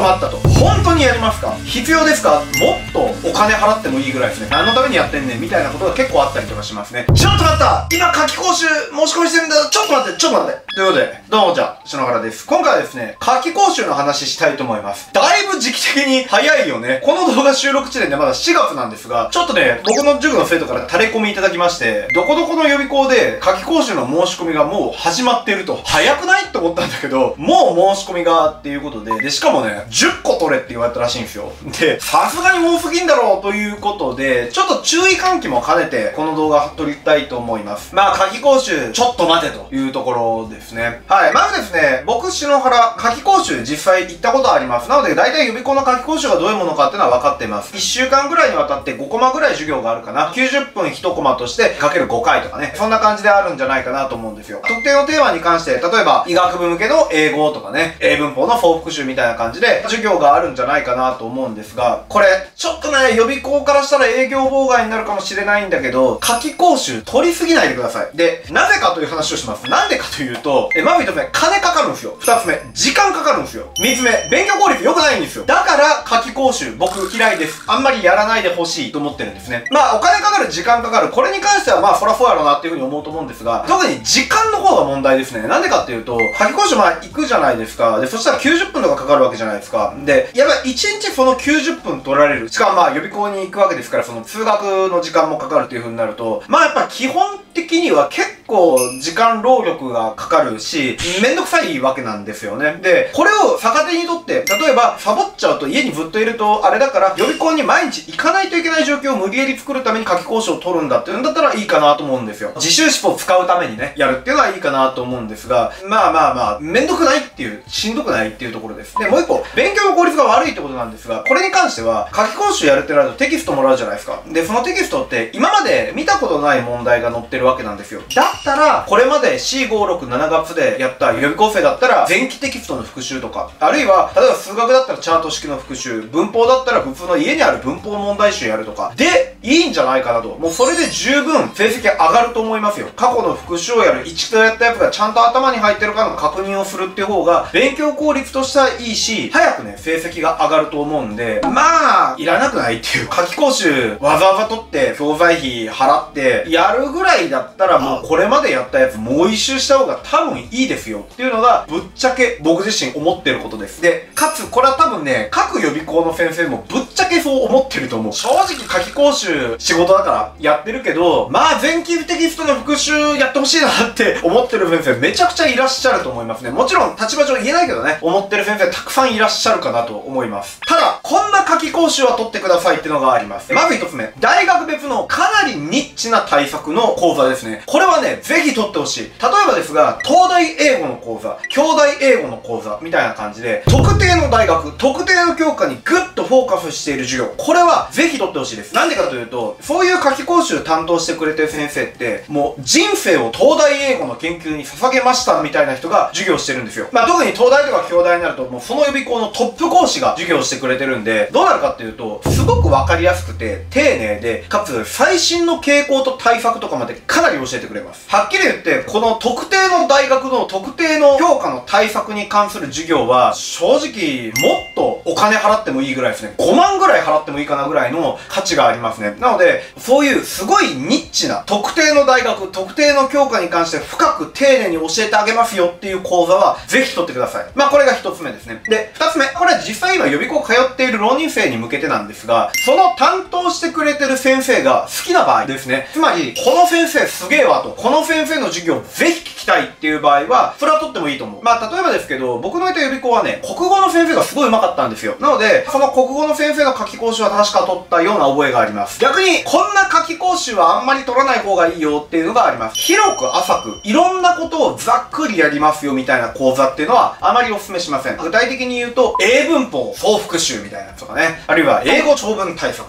待ったと。本当にやりますか？必要ですか？もっとお金払ってもいいぐらいですね。何のためにやってんねんみたいなことが結構あったりとかしますね。ちょっと待った！今夏期講習申し込みしてるんだ。ちょっと待って、ちょっと待って。ということで、どうもじゃあ、篠原です。今回はですね、夏期講習の話したいと思います。だいぶ時期的に早いよね。この動画収録地点でまだ4月なんですが、ちょっとね、僕の塾の生徒から垂れ込みいただきまして、どこどこの予備校で夏期講習の申し込みがもう始まっていると。早くないって思ったんだけど、もう申し込みがっていうことで、しかもね、10個取れって言われたらしいんですよ。で、さすがに多すぎんだろうということで、ちょっと注意喚起も兼ねて、この動画撮りたいと思います。まあ、夏期講習、ちょっと待てというところですね。はい。まずですね、僕、篠原、夏期講習実際行ったことあります。なので、大体予備校の夏期講習がどういうものかっていうのは分かっています。1週間ぐらいにわたって5コマぐらい授業があるかな。90分1コマとしてかける5回とかね。そんな感じであるんじゃないかなと思うんですよ。特定のテーマに関して、例えば、医学部向けの英語とかね、英文法の総復習みたいな感じで、授業があるんじゃないかなと思うんですが、これ、ちょっとね、予備校からしたら営業妨害になるかもしれないんだけど、夏期講習取りすぎないでください。で、なぜかという話をします。なんでかというと、まず一つ目、金かかるんですよ。二つ目、時間かかるんですよ。三つ目、勉強効率良くないんですよ。だから、夏期講習、僕嫌いです。あんまりやらないでほしいと思ってるんですね。まあ、お金かかる、時間かかる。これに関しては、まあ、そらそうやろうなっていうふうに思うと思うんですが、特に時間の方が問題ですね。なんでかっていうと、夏期講習まあ、行くじゃないですか。で、そしたら90分とかかかるわけじゃないですか。で、やっぱり1日その90分取られる。しかもまあ、予備校に行くわけですから、その通学の時間もかかるっていう風になると、まあやっぱ基本的には結構時間労力がかかるし、めんどくさいわけなんですよね。で、これを逆手にとって、例えばサボっちゃうと家にずっといるとあれだから予備校に毎日行かないといけない状況を無理やり作るために夏期講習を取るんだっていうんだったらいいかなと思うんですよ。自習室を使うためにね、やるっていうのはいいかなと思うんですが、まあ、めんどくないっていう、しんどくないっていうところです。で、もう一個、勉強の効率が悪いってことなんですが、これに関しては、夏期講習やるってなるとテキストもらうじゃないですか。で、そのテキストって今まで見たことない問題が載ってるわけなんですよ。だったら、これまで C567 月でやった予備校生だったら、前期テキストの復習とか、あるいは、例えば数学だったらチャート式の復習、文法だったら普通の家にある文法問題集やるとか、で、いいんじゃないかなと。もうそれで十分成績上がると思いますよ。過去の復習をやる、一度やったやつがちゃんと頭に入ってるかの確認をするっていう方が、勉強効率としてはいいし、早くね、成績が上がると思うんで、まあ、いらなくないっていう。夏期講習、わざわざ取って、教材費払って、やるぐらいだったらもうこれまでやったやつもう一周した方が多分いいですよっていうのが、ぶっちゃけ僕自身思ってることです。で、かつ、これは多分ね、各予備校の先生もぶっちゃけそう思ってると思う。正直夏期講習仕事だからやってるけど、まあ前期テキストの復習やってほしいなって思ってる先生めちゃくちゃいらっしゃると思いますね。もちろん立場上言えないけどね、思ってる先生たくさんいらっしゃるかなと思います。ただ、こんな夏期講習は取ってくださいっていうのがあります。まず一つ目、大学別のかなりニッチな対策の講座ですね。これはね、ぜひ取ってほしい。例えばですが、東大英語の講座、兄弟英語の講座みたいな感じで、特定の大学、特定の教科にグッとフォーカスしている授業、これはぜひ取ってほしいです。なんでかというと、そういう夏期講習担当してくれてる先生って、もう人生を東大英語の研究に捧げましたみたいな人が授業してるんですよ。まあ特に東大とか京大になると、もうその予備校のトップ講師が授業してくれてるんで、どうなるかっていうと、すごくわかりやすくて、丁寧で、かつ最新の傾向と対策とかまでかなり教えてくれます。はっきり言って、この特定の大学の特定の教科の対策に関する授業は、正直、もっとお金払ってもいいぐらいですね。5万ぐらい払ってもいいかなぐらいの価値がありますね。なので、そういうすごいニッチな、特定の大学、特定の教科に関して深く丁寧に教えてあげますよっていう講座は、ぜひ取ってください。まあこれが一つ目ですね。で、二つ目。これは実際今予備校通っている浪人生に向けてなんですが、その担当してくれてる先生が好きな場合ですね。つまり、この先生すげえわと、この先生の授業ぜひ聞きたいっていう場合は、それは取ってもいいと思う。まあ例えばですけど、僕のいた予備校はね、国語の先生がすごい上手かったんですよ。なので、その国語の先生の夏期講習は確か取ったような覚えがあります。逆に、こんな夏期講習はあんまり取らない方がいいよっていうのがあります。広く浅く、いろんなことをざっくりやりますよみたいな講座っていうのはあまりお勧めしません。具体的に言うと、英文法総復習みたいなやつとかね。あるいは英語長文対策みたいな。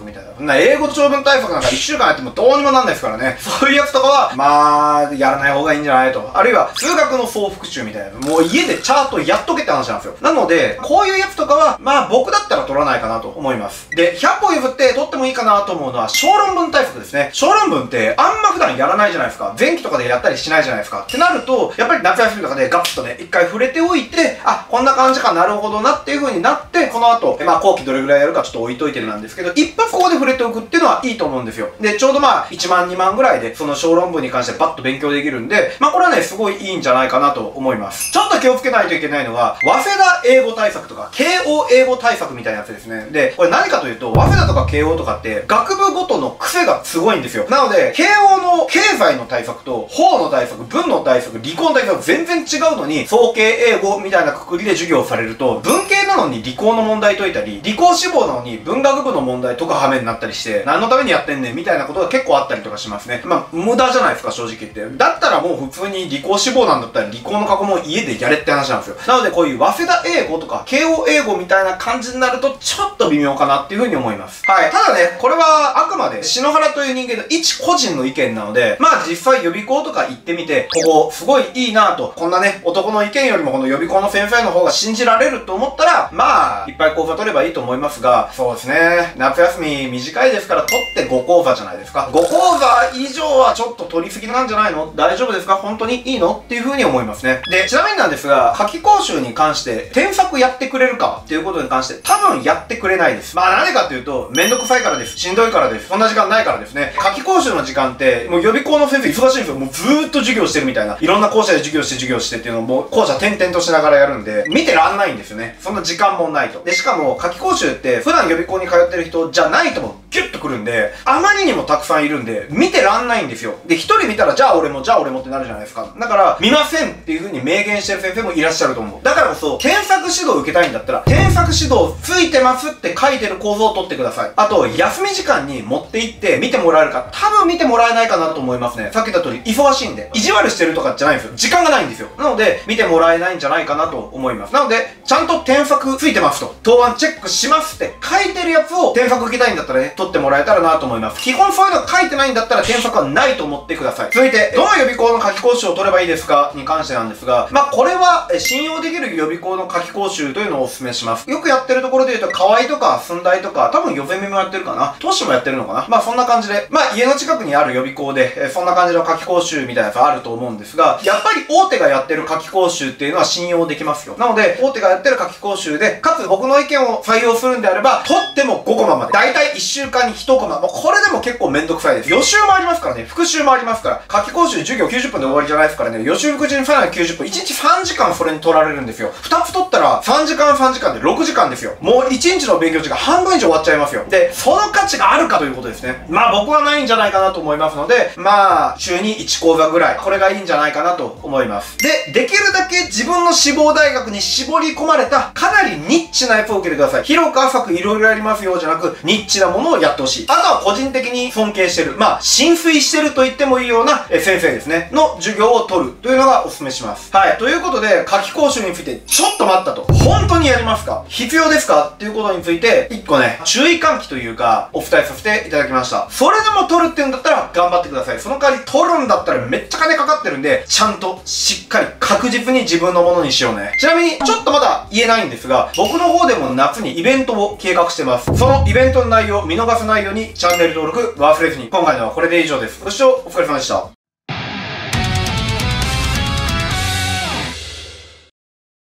英語長文対策なんか1週間やってもどうにもなんないですからね。そういうやつとかは、まあ、やらない方がいいんじゃないと。あるいは、数学の総復習みたいな。もう家でチャートやっとけって話なんですよ。なので、こういうやつとかは、まあ僕だったら取らないかなと思います。で、100歩譲って取ってもいいかなと思うのは、小論文対策ですね。小論文ってあんま普段やらないじゃないですか。前期とかでやったりしないじゃないですか。ってなると、やっぱり夏休みとかでガッとね、一回触れておいて、あ、こんな感じかなるほどなっていう風になって、この後、まあ後期どれぐらいやるかちょっと置いといてなんですけど、一発ここで触れておくっていうのはいいと思うんですよ。で、ちょうどまあ、1万2万ぐらいで、その小論文に関してバッと勉強できるんで、まあこれはね、すごいいいんじゃないかなと思います。ちょっと気をつけないといけないのが、早稲田英語対策とか、慶応英語対策みたいなやつですね。で、これ何かというと、早稲田とか慶応とかって、学部ごとの癖がすごいんですよ。なので、慶応の経済の対策と、法の対策、文の対策、理工の対策全然違うのに、総計英語みたいなくくりで授業されると、文系なのに理工の問題解いたり、理工志望なのに文学部の問題とかはめになったりして、何のためにやってんねんみたいなことが結構あったりとかしますね。まあ、無駄じゃないですか、正直言って。だったらもう普通に理工志望なんだったら理工の過去問家でやれって話なんですよ。なのでこういう早稲田英語とか慶応英語みたいな感じになるとちょっと微妙かなっていうふうに思います。はい。ただね、これはあくまで篠原という人間の一個人の意見なので、まあ実際予備校とか行ってみて、ここすごいいいなぁと、こんなね、男の意見よりもこの予備校の先生の方が信じられると思ったら、まあ、いっぱい講座取ればいいと思いますが、そうですね、夏休み短いですから取って5講座じゃないですか。5講座以上はちょっと取りすぎなんじゃないの？大丈夫ですか？本当にいいの？っていう風に思いますね。で、ちなみになんですが、夏期講習に関して添削やってくれるかっていうことに関して多分やってくれないです。まあなんでかっていうと、めんどくさいからです。しんどいからです。そんな時間ないからですね。夏期講習の時間って、もう予備校の先生忙しいんですよ。もうずーっと授業してるみたいな。いろんな校舎で授業してっていうのをもう校舎転々としながらやるんで、見てらんないんですよね。そんな時間もないと。で、しかも夏期講習って普段予備校に通ってる人じゃないともギュッとくるんで、あまりにもたくさんいるんで、見てらんないんですよ。で、一人見たら、じゃあ俺もってなるじゃないですか。だから、見ませんっていう風に明言してる先生もいらっしゃると思う。だからこそ、添削指導を受けたいんだったら、添削指導ついてますって書いてる構造を取ってください。あと、休み時間に持って行って見てもらえるか、多分見てもらえないかなと思いますね。さっき言った通り、忙しいんで。意地悪してるとかじゃないんですよ。時間がないんですよ。なので、見てもらえないんじゃないかなと思います。なので、ちゃんと添削ついてますと、答案チェックしますって書いてるやつを添削受けたいんだったらね、取ってもらえたらなと思います。基本そういうのが書いてないんだったら添削はないと思ってください。続いて、どの予備校の夏期講習を取ればいいですかに関してなんですが、まあこれは信用できる予備校の夏期講習というのをお勧めします。よくやってるところで言うと、河合とか駿台とか、多分予選目もやってるかな。都市もやってるのかな。まあそんな感じで、まあ家の近くにある予備校で、そんな感じの夏期講習みたいなやつあると思うんですが、やっぱり大手がやってる夏期講習っていうのは信用できますよ。なので、大手がやってる夏期講習で、かつ僕の意見を採用するんであれば、取っても5コマまで。だいたい1週間に1コマ。もうこれでも結構めんどくさいです。予習もありますからね。復習もありますから。夏期講習授業90分で終わりじゃないですからね。予習復習にさらに90分。1日3時間それに取られるんですよ。2つ取ったら3時間で6時間ですよ。もう1日の勉強時間半分以上終わっちゃいますよ。で、その価値があるかということですね。まあ僕はないんじゃないかなと思いますので、まあ週に1講座ぐらい。これがいいんじゃないかなと思います。で、できるだけ自分の志望大学に絞り込まれたかなりニッチなやつを受けてください。広く浅くいろいろやりますよじゃなく、ニッチなものをやってほしい。あとは個人的に尊敬してる。まあ、浸水してると言ってもいいような先生ですね。の授業を取るというのがお勧めします。はい。ということで、夏期講習について、ちょっと待ったと。本当にやりますか？必要ですか？っていうことについて、一個ね、注意喚起というか、お伝えさせていただきました。それでも取るっていうんだったら、頑張ってください。その代わり取るんだったらめっちゃ金かかってるんで、ちゃんとしっかり確実に自分のものにしようね。ちなみに、ちょっとまだ言えないんですが、僕の方でも夏にイベントを計画してます。そのイベントの内容、見逃さないようにチャンネル登録忘れずに。今回のはこれで以上です。ご視聴お疲れ様でした。